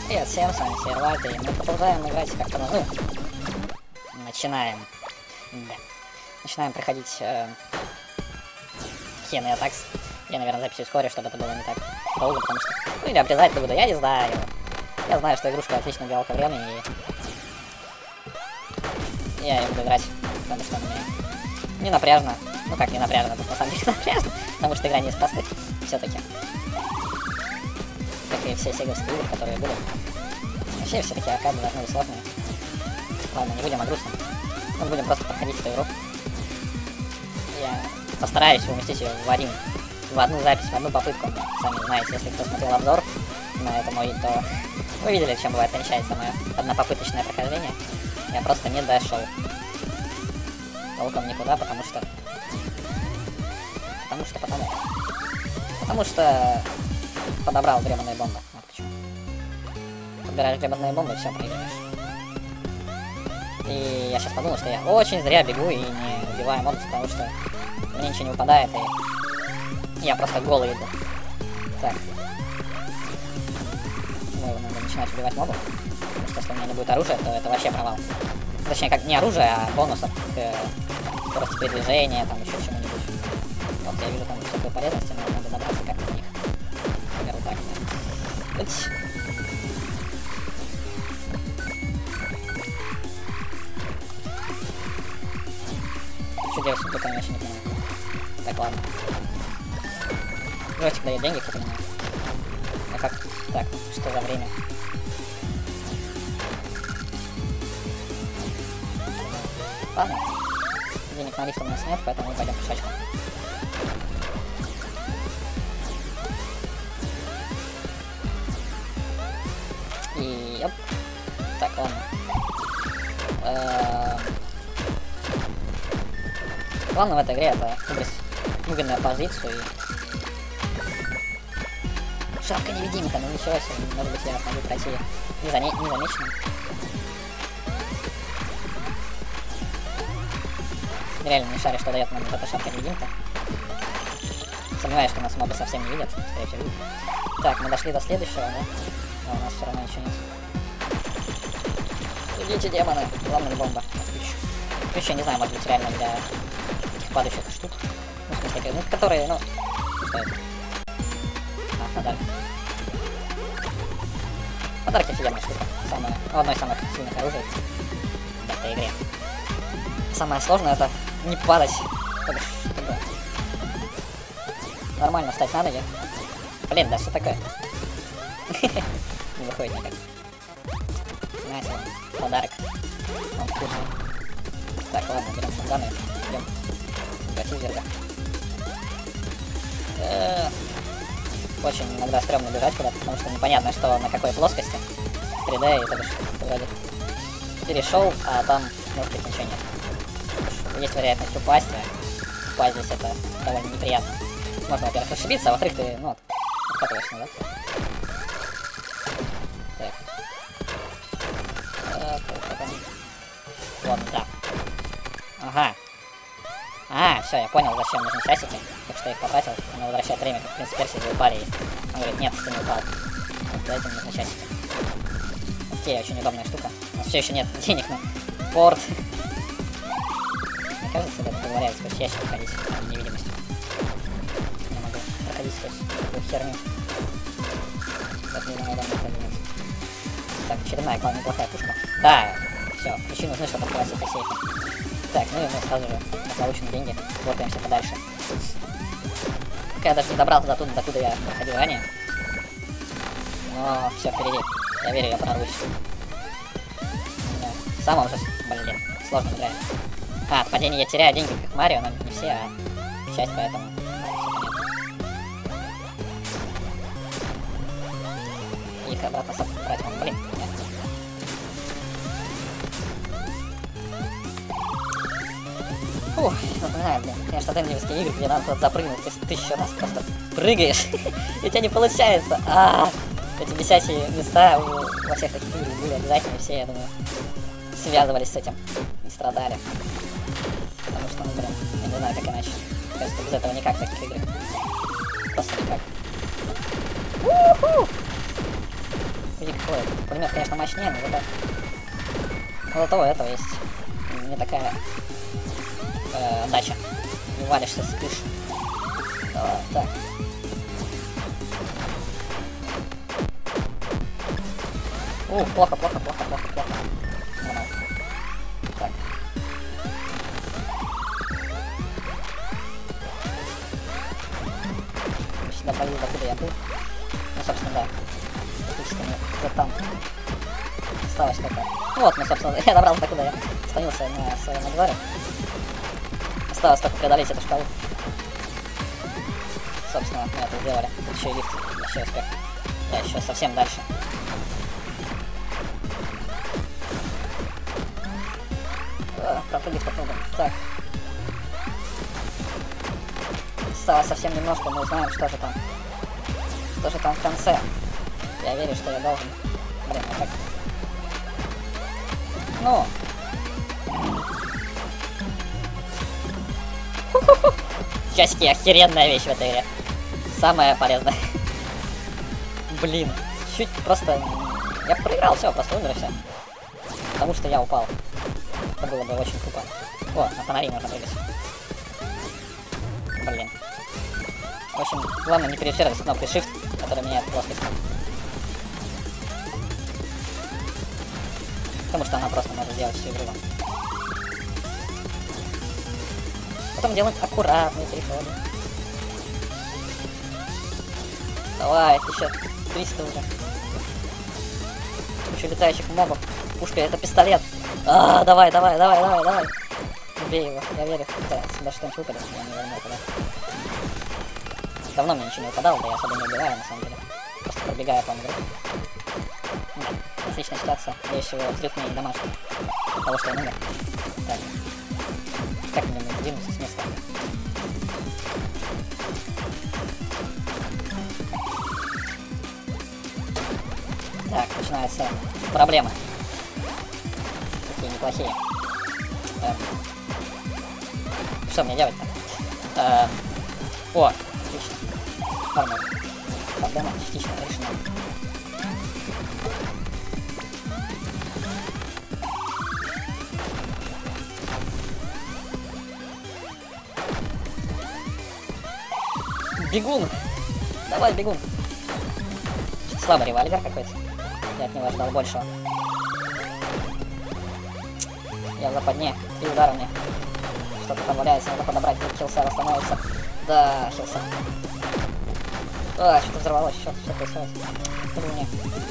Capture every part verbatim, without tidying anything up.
Привет всем, с вами Сервальд, и мы продолжаем играть как-то, ну, начинаем, да, начинаем проходить э, Henne Attacks. Я, наверное, запись ускорю, чтобы это было не так долго, потому что, ну, или обрезать буду, я не знаю. Я знаю, что игрушка отлично убивалка времени, и я ее буду играть, потому что мне не напряжно, ну как не напряжно, тут на самом деле напряжно, потому что игра не из простых, все-таки. Как и все сеговские игры, которые были. Вообще все такие аркады должны быть сложные. Ладно, не будем о грустном. Мы будем просто проходить эту игру. Я постараюсь уместить ее в один, в одну запись, в одну попытку. Сами знаете, если кто смотрел обзор на это мой, то вы видели, чем бывает кончается мое однопопыточное прохождение. Я просто не дошел толком никуда, потому что... Потому что потому. Потому что... подобрал гребаные бомбы. Вот почему. Подбираешь гребаные бомбы, все проигрываешь. И я сейчас подумал, что я очень зря бегу и не убиваю мобов, потому что мне ничего не выпадает, и я просто голый иду. Так. Ну, надо начинать убивать мобов. Потому что если у меня не будет оружия, то это вообще провал. Точнее, как не оружие, а бонусов к скорости передвижения, там еще чему-нибудь. Вот я вижу там всякую полезность, но надо добраться как-то до них. Например, так. Уть. Что делать с сундуками, я вообще не понимаю. Так, ладно. Джойстик дает деньги, кто понимает. А как? Так, что за время? Ладно. Денег на лифт у нас нет, поэтому мы пойдем пешочком. И... Оп. Так, ладно. Эээ... Главное в этой игре это выбрать выгодную позицию и... Шапка невидимка, ну ничего себе, может быть я смогу пройти незаме... незамеченным. Реально не шарю, что дает нам вот эта шапка невидимка. Сомневаюсь, что нас мобы совсем не видят, скорее всего видят. Так, мы дошли до следующего, да? А у нас все равно ничего нет. Идите, демоны! Главное, бомба. Ключ. Ключ, я не знаю, может быть реально для этих падающих штук. Ну, в смысле, ну, которые, ну... Что это? А, подарок. Подарок офигенная штука. Самая... Ну, одно из самых сильных оружий в этой игре. Самое сложное это не падать. Чтобы, чтобы... нормально встать на ноги. Блин, да что такое? Не выходит никак. Знаете, подарок. Он вкусный. Так, ладно, берем шанданы. Идем. Гасить зерга. Очень иногда стрёмно бежать куда-то, потому что непонятно, что на какой плоскости. три дэ, и то бишь вроде перешел, а там, может быть, ничего нет. Есть вероятность упасть, а упасть здесь это довольно неприятно. Можно, во-первых, ошибиться, а во-вторых, ты, ну, откатываешься назад. Так. Вот, да. Ага. А, все, я понял, зачем нужны часики. Так что я их потратил, она возвращает время, как в принципе Персии упали. И он говорит, нет, ты не упал. Вот для этого нужны часики. Окей, очень удобная штука. У нас все еще нет денег на порт. Мне кажется, это позволяет сквозь ящик ходить в невидимости. Я могу проходить сквозь такую херню. Даже не знаю, давно это нет. Так, очередная, главная, неплохая пушка. Да, все, ключи нужны, чтобы открывать это сейфы. Так, ну и мы сразу же на полученные деньги лопаемся подальше. Пока я даже не добрался до туда, докуда я проходил ранее. Но все впереди. Я верю, я прорвусь. В самом же, блин, сложно играет. А, от падения я теряю деньги, как Марио, но не все, а часть, поэтому... Их обратно собрать вам, блин, нет. Фух, напоминаю, блин, конечно, теннисовские игры, где надо туда запрыгнуть, ты тысячу раз просто прыгаешь, и у тебя не получается. А, эти бесячие места во всех таких играх были обязательно, все, я думаю, связывались с этим и страдали. Потому что, ну, блин, я не знаю, как иначе. Кажется, без этого никак в таких играх. Просто никак. У-ху! Ник. Ой, пулемет, конечно, мощнее, но зато... Но зато у этого есть не такая э, дача. Не валишься с крыши. Давай, так. Ух, плохо, плохо, плохо, плохо, плохо. Нормально. Так. Сюда повезло, докуда я был. Ну, собственно, да. Фактически мне где-то там осталось только... Ну вот, мы, собственно, я добрался, докуда я остановился на своем обзоре. Осталось только преодолеть эту шкалу. Собственно, мы это сделали. Тут еще и лифт. Еще успех. Я еще совсем дальше. А, пропрыгать попробуем. Так. Осталось совсем немножко, мы узнаем, что же там. Что же там в конце. Я верю, что я должен. Блин, вот так. Ну. Часики — охеренная вещь в этой игре. Самая полезная. Блин. Чуть просто... Я проиграл, все, просто умер и все. Потому что я упал. Это было бы очень тупо. О, на фонари можно прыгать. Блин. В общем, главное не переусердить с кнопкой Shift, которая меняет плоскость. Потому что она просто может сделать всю игру. Потом делать аккуратные переходы. Давай, еще триста уже. Еще летающих мобов. Пушка — это пистолет. А, давай, давай, давай, давай, давай. Убей его, я верю. Да, сюда что-нибудь выпадет, я не верну туда. Давно мне ничего не выпадало, да я особо не убиваю, на самом деле. Просто пробегаю по игру. Да, отличная ситуация. Я еще его взрыв не дамажит. Того, что я умер. Так. Как мне нужно двинуться с места? Так, начинаются проблемы. Такие неплохие. Э, что мне делать-то? Э, о, отлично. Нормально. Проблема частично решена. Бегун! Давай, бегун! Слабый револьвер какой-то. Я от него ожидал большего. Я в западне. И удара мне. Что-то там валяется, надо подобрать. Тут хилсер становится. Да, хилсер. А, что-то взорвалось. Что, что происходит? Что мне?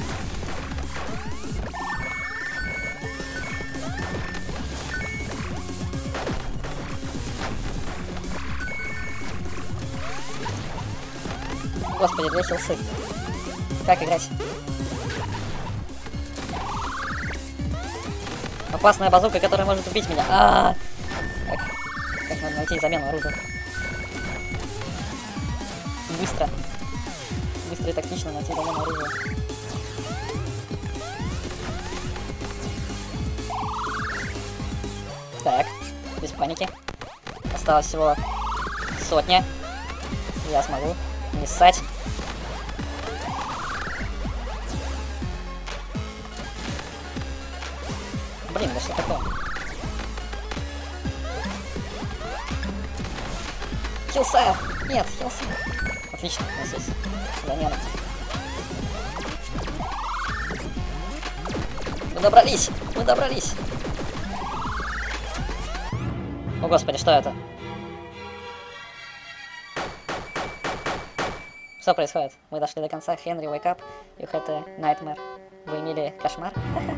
Господи, две хилсы. Как играть? Опасная базука, которая может убить меня. А-а-а! Как? Как надо найти замену оружия? Быстро. Быстро и тактично найти замену оружия. Так, без паники. Осталось всего сотня. Я смогу не ссать. Блин, да что такое? Хилсайр! Нет, хилсайр. Отлично, у нас есть замена. Мы добрались! Мы добрались! О, господи, что это? Что происходит? Мы дошли до конца. Henry, wake up. You had a nightmare. Вы имели кошмар?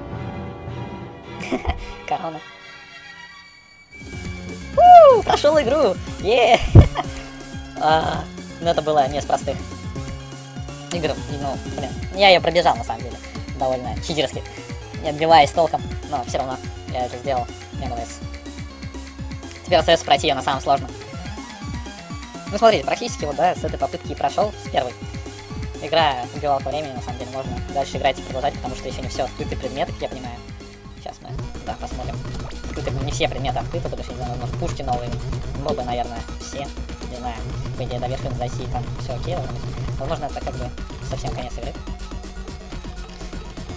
Корона. У, прошел игру! Е! а, ну это было не из простых игр. Ну, блин. Я ее пробежал на самом деле. Довольно читерски. Не отбиваясь толком. Но все равно я это сделал. Мне нравится. Теперь остается пройти ее на самом сложном. Ну смотрите, практически вот, да, с этой попытки прошел, с первой. Игра убивала по времени, на самом деле, можно дальше играть и продолжать, потому что еще не все открыты предметы, как я понимаю. Сейчас мы, да, посмотрим. Открыты, не все предметы открыты, потому что, возможно, пушки новые, мобы, наверное, все. Не знаю, по идее, до вершины зайти, там все окей, возможно, это как бы совсем конец игры.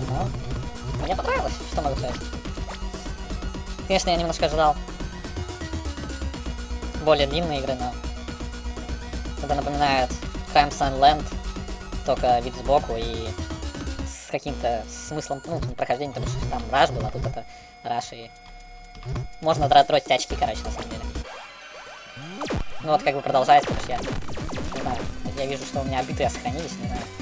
Но мне понравилось, что могу сказать. Конечно, я немножко ожидал более длинной игры, но это напоминает Crimson Land, только вид сбоку и с каким-то смыслом, ну, прохождения, потому что там раш был, а тут это раш, и можно тратить очки, короче, на самом деле. Ну вот как бы продолжается, потому что я, не знаю, я вижу, что у меня биты сохранились, не знаю.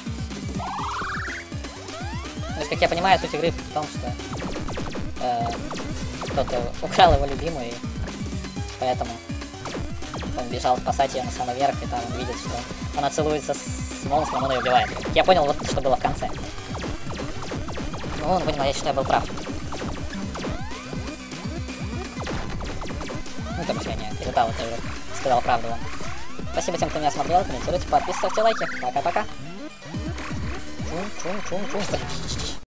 То есть, как я понимаю, суть игры в том, что э, кто-то украл его любимую, и поэтому он бежал спасать ее на самый верх, и там он видит, что она целуется с монстром, он ее убивает. Я понял, вот что было в конце. Ну, будем надеяться, что я был прав. Ну, короче, я не передал эту игру, сказал правду вам. Спасибо тем, кто меня смотрел, комментируйте, подписывайтесь, ставьте лайки. Пока-пока. Чум-чум-чум-чум.